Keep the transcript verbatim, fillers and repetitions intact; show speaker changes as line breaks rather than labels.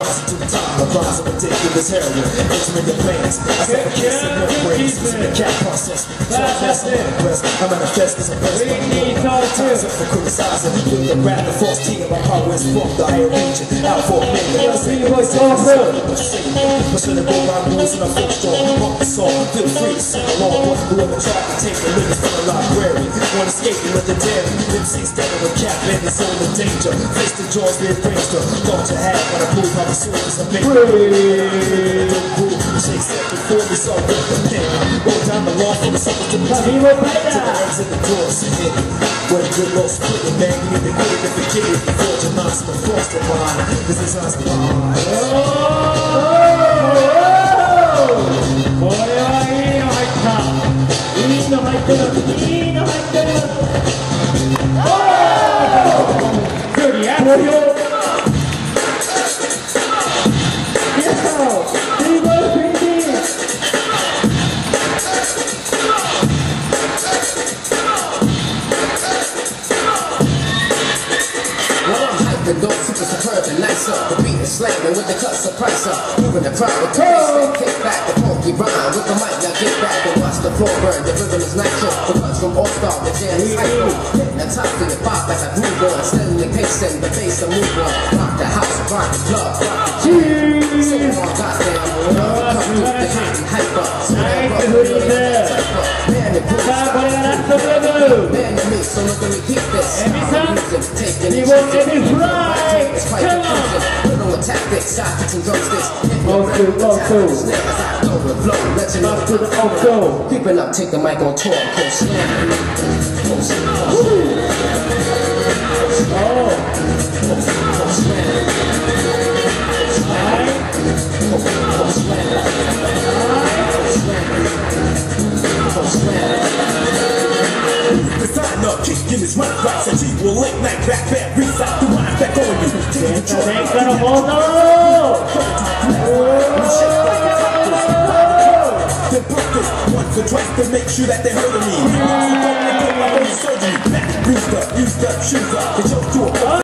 to the top, the rise of ridiculous heroin. Entering your plans. I said a kiss in your brains. The cat process. So I pass on the breast. I manifest as a best. Times up for criticizing. With the wrath of false king of my power is from the higher region. Out for a minute. I say, but should I go around rules and I folk strong? Pump the song. Feel free to sing along. Whoever tried to take the lyrics from the library. Want to escape and let the dairy. M C's stepping with cap and his own in danger. Face the jaws rearranged her. Thought you had when I prove how the surface of big. Shake set before we saw with the pen. Roll down the lawn from the suckers to the team. To the eggs in the doors and hit it. What a good low split it, man. You need to quit it and forget it. Before your minds from across the line. This is us blind.
これはいいの入った。いいの入ってる。いいの入ってる。おお。クリア。投票。
The dope super superb and nice up. The beat is slamming with the cuts of price up. Moving the crowd with the bass, kick back the funky rhyme with the mic. Now get back and watch the floor burn. The rhythm is nitro. The cuts from All Star, the jam is hyper. Hitting the top to the pop like a groove on. Steadily pacing the bass and move on. Rock the house, rock the club, rock the jam. So on goddamn, love come through the hot and hyper. So that rock the type up. Man, the groove stop. Man, the mix, so look at me keep this. Music taking it. It's quite confusing. Put on the tactics, tactics and drumsticks.
Old school, old school.
Up
to the old school.
Creeping up, take the mic on tour, cold slam. Cold slam. Oh. Cold slam. Cold slam. Cold slam. Cold slam.
The sign up, kicking his right rights, and G will late night back back, reset the rhyme back on you. Take control.
Ain't gonna hold on.
Then pump this once or twice to make sure that they heard of me. Once you go, they go, I won't surgery. Back, bruised up, used up, shoes up, they chose to a